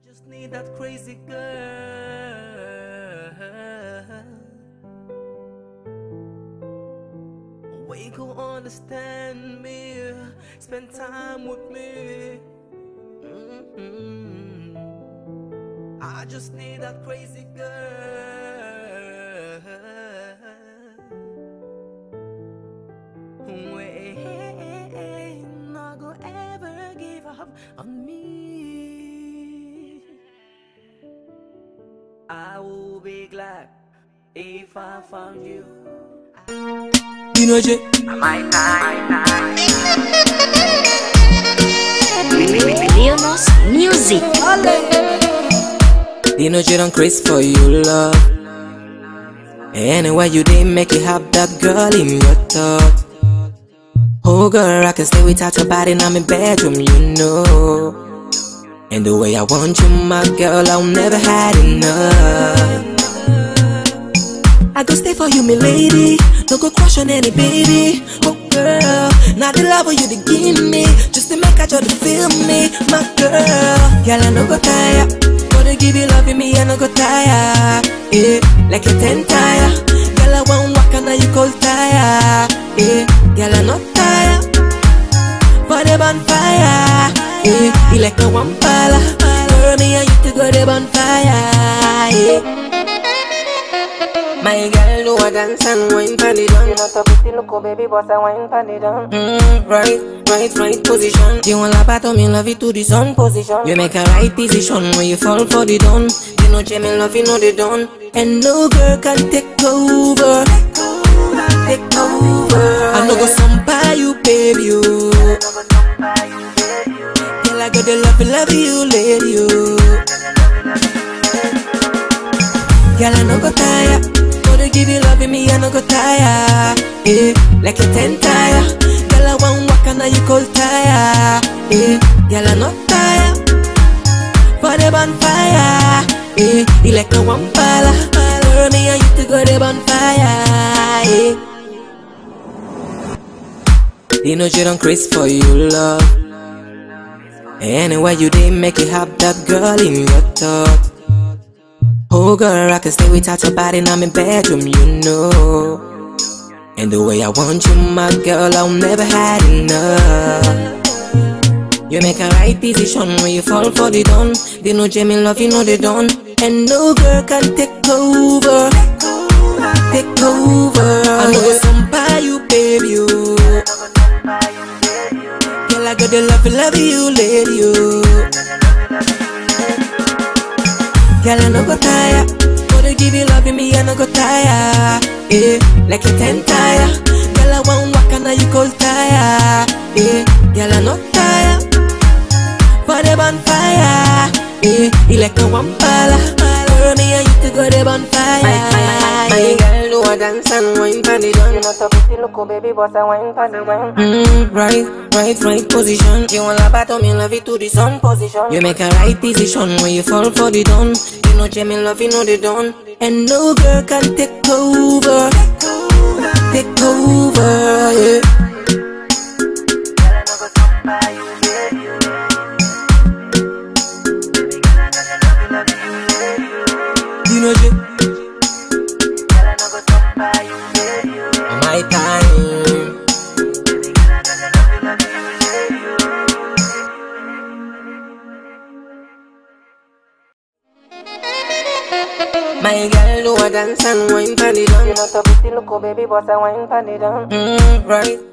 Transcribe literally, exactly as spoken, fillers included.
just need that crazy girl we could understand me, spend time with me. Mm-hmm. I just need that crazy girl who ain't not gonna ever give up on me. I will be glad if I found you. You know, J. My time. Leonos Music. You know, J don't craze for you, love. Anyway, you didn't make it have that girl in your thought. Oh, girl, I can stay without your body in my bedroom, you know. And the way I want you, my girl, I'll never had enough. I go stay for you, me lady. No go crush on any baby. Oh girl, now the love you to give me, just to make I try to feel me, my girl. Girl, I no go tire. Gonna give you love in me, I no go tire. Yeah, like a ten tire. Girl, I want walk and now you cold tire. Yeah, girl, I not tire. For the bonfire. Yeah, you like a one pala. Girl, me and you to go the bonfire. Yeah. My girl do a dance and wine pan it down. You not a pretty look, oh baby, boss a wine pan it down. Mm, right, right, right position. You want la pato, me love you to the sun position. You make a right decision when you fall for the dawn. You know Jay, me love you, know the dawn. And no girl can take over. Take over. I no go sampa you, baby, you. Girl, I got the love, love you, lady, you. Girl, I no go tire. To give you love in me, I no go tire. Yeah, like a ten tire. Girl, I want walk and now you cold tire. Yeah, girl, I not tire. For the bonfire. Yeah, you like a one pala. Girl, me and you to go the bonfire. Yeah. You know you don't craze for you, love. Anyway, you didn't make it have that girl in your thought. Oh girl, I can stay without your body in my bedroom, you know. And the way I want you, my girl, I'll never had enough. You make a right decision when you fall for the dawn. They know Jamie love, you know they don't. And no girl can take over. Take over. I know go sampa you, baby, you. Girl, I got the love, love you, lady, you. Girl, I no go tire. Gonna give you love in me, I no go tire. Yeah, like a ten tire. Girl, I want walk and now you cold tire. Yeah, girl, I not tire. For the bonfire. Yeah, you like a one pala. Girl, me and you to go the bonfire. My girl do a dance and wine pan it down. You not a pretty look, oh baby, boss a wine pan it down. Mm, right, right, right position. You want la pato, me love you to the sun position. You make a right decision when you fall for the dawn. You know Jamie love, you know the dawn. And no girl can take over. Take over, yeah. You know Jay. My time. My girl do a dance and wine pan it down. You not a pretty look, oh baby, boss a wine pan it down. Mm, right.